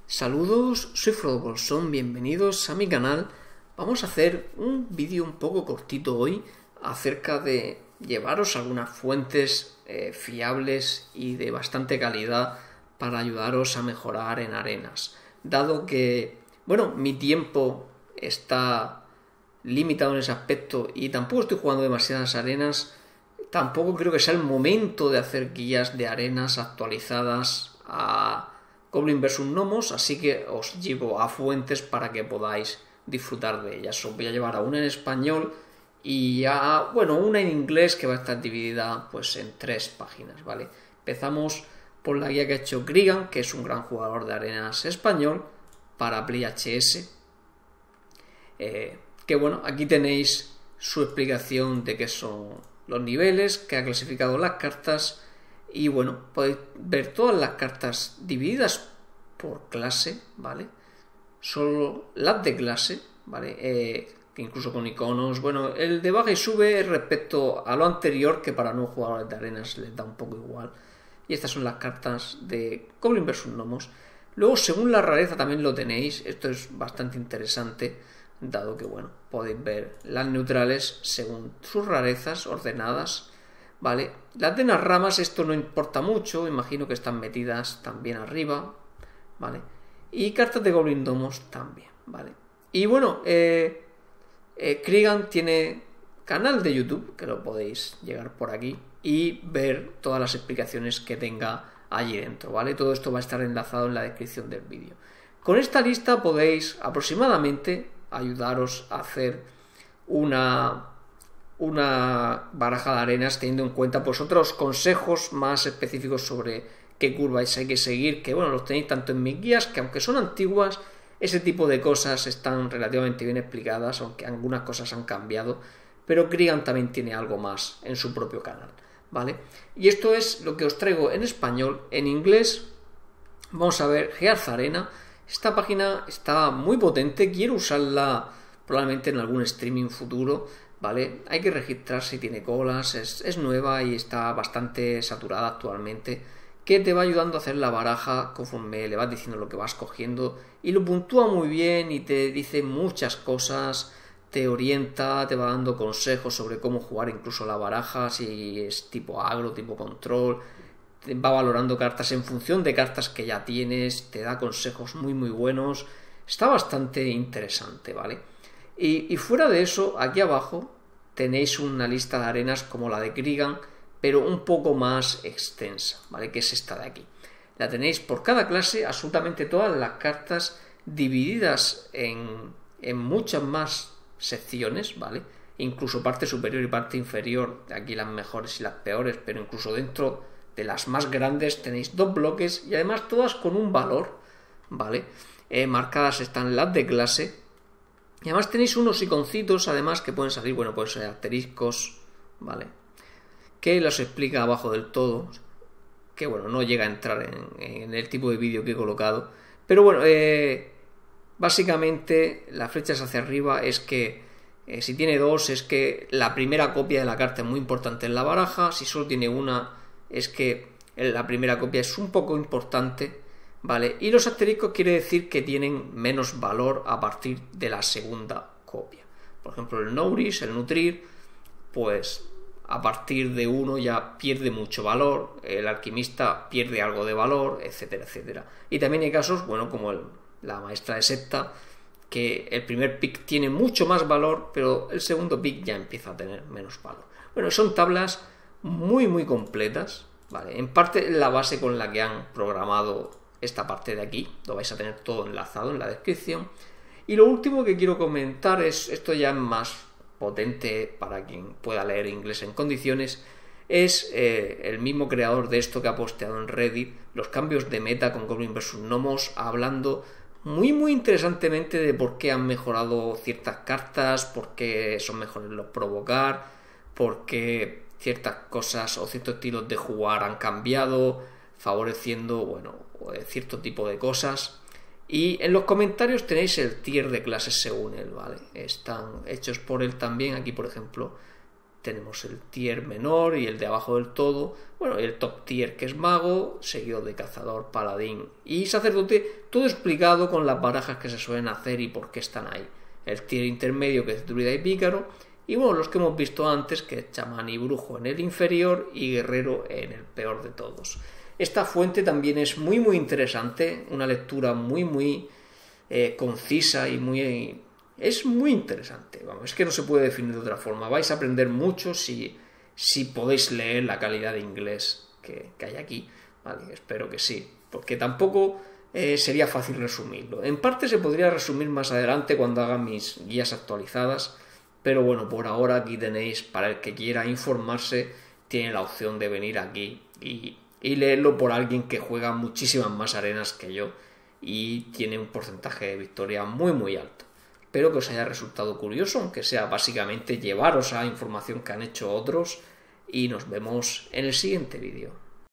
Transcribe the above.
Saludos, soy Frodo Bolsón, bienvenidos a mi canal. Vamos a hacer un vídeo un poco cortito hoy acerca de llevaros algunas fuentes fiables y de bastante calidad para ayudaros a mejorar en arenas. Dado que, mi tiempo está limitado en ese aspecto y tampoco estoy jugando demasiadas arenas, tampoco creo que sea el momento de hacer guías de arenas actualizadas a Goblin vs Gnomos, así que os llevo a fuentes para que podáis disfrutar de ellas. Os voy a llevar a una en español y a, una en inglés que va a estar dividida pues en 3 páginas, ¿vale? Empezamos por la guía que ha hecho Krigan, que es un gran jugador de arenas español, para PlayHS. Aquí tenéis su explicación de qué son los niveles, que ha clasificado las cartas. Y podéis ver todas las cartas divididas por clase, ¿vale? Solo las de clase, ¿vale? Incluso con iconos. El de baja y sube respecto a lo anterior, que para no jugadores de arenas les da un poco igual. Y estas son las cartas de Goblin vs Gnomos. Luego, según la rareza también lo tenéis. Esto es bastante interesante, dado que, podéis ver las neutrales según sus rarezas ordenadas, ¿vale? Las de las ramas, esto no importa mucho, imagino que están metidas también arriba, ¿vale? Y cartas de Goblin Gnomos también, ¿vale? Y Krigan tiene canal de YouTube, que lo podéis llegar por aquí y ver todas las explicaciones que tenga allí dentro, ¿vale? Todo esto va a estar enlazado en la descripción del vídeo. Con esta lista podéis aproximadamente ayudaros a hacer una baraja de arenas teniendo en cuenta pues otros consejos más específicos sobre qué curvas hay que seguir, que los tenéis tanto en mis guías, que aunque son antiguas, ese tipo de cosas están relativamente bien explicadas, aunque algunas cosas han cambiado, pero Krigan también tiene algo más en su propio canal, ¿vale? Y esto es lo que os traigo en español. En inglés vamos a ver Hearth Arena. Esta página está muy potente, quiero usarla probablemente en algún streaming futuro, ¿vale? Hay que registrarse y tiene colas, es nueva y está bastante saturada actualmente, que te va ayudando a hacer la baraja conforme le vas diciendo lo que vas cogiendo y lo puntúa muy bien y te dice muchas cosas, te orienta, te va dando consejos sobre cómo jugar incluso la baraja, si es tipo agro, tipo control, te va valorando cartas en función de cartas que ya tienes, te da consejos muy buenos, está bastante interesante, ¿vale? Y fuera de eso, aquí abajo tenéis una lista de arenas como la de Krigan, pero un poco más extensa, ¿vale? Que es esta de aquí. La tenéis por cada clase, absolutamente todas las cartas divididas en muchas más secciones, ¿vale? Incluso parte superior y parte inferior, aquí las mejores y las peores, pero incluso dentro de las más grandes tenéis 2 bloques y además todas con un valor, ¿vale? Marcadas están las de clase. Y además tenéis unos iconcitos, además, que pueden salir, pueden ser asteriscos, ¿vale? Que los explica abajo del todo, que no llega a entrar en el tipo de vídeo que he colocado. Pero básicamente las flechas hacia arriba es que si tiene 2 es que la primera copia de la carta es muy importante en la baraja, si solo tiene una es que la primera copia es un poco importante, ¿vale? Y los asteriscos quiere decir que tienen menos valor a partir de la segunda copia. Por ejemplo, el Nourish, el Nutrir, pues a partir de 1 ya pierde mucho valor, el Alquimista pierde algo de valor, etcétera, etcétera. Y también hay casos, como la Maestra de Septa, que el primer pick tiene mucho más valor, pero el segundo pick ya empieza a tener menos valor. Son tablas muy completas, ¿vale? En parte la base con la que han programado esta parte de aquí, lo vais a tener todo enlazado en la descripción. Y lo último que quiero comentar es, esto ya es más potente para quien pueda leer inglés en condiciones, es el mismo creador de esto que ha posteado en Reddit los cambios de meta con Goblin vs Gnomos, hablando muy interesantemente de por qué han mejorado ciertas cartas, por qué son mejores los provocar, por qué ciertas cosas o ciertos estilos de jugar han cambiado, favoreciendo cierto tipo de cosas. Y en los comentarios tenéis el tier de clases según él, ¿vale? Están hechos por él también. Aquí, por ejemplo, tenemos el tier menor y el de abajo del todo, bueno, el top tier que es mago, seguido de cazador, paladín y sacerdote, todo explicado con las barajas que se suelen hacer y por qué están ahí. El tier intermedio que es druida y pícaro, y bueno, los que hemos visto antes, que es chamán y brujo en el inferior y guerrero en el peor de todos. Esta fuente también es muy interesante, una lectura muy concisa y es muy interesante. Vamos, es que no se puede definir de otra forma. Vais a aprender mucho si podéis leer la calidad de inglés que hay aquí. Vale, espero que sí, porque tampoco sería fácil resumirlo. En parte se podría resumir más adelante cuando haga mis guías actualizadas, pero bueno, por ahora aquí tenéis, para el que quiera informarse, tiene la opción de venir aquí y leerlo por alguien que juega muchísimas más arenas que yo y tiene un porcentaje de victoria muy alto. Espero que os haya resultado curioso, aunque sea básicamente llevaros a información que han hecho otros, y nos vemos en el siguiente vídeo.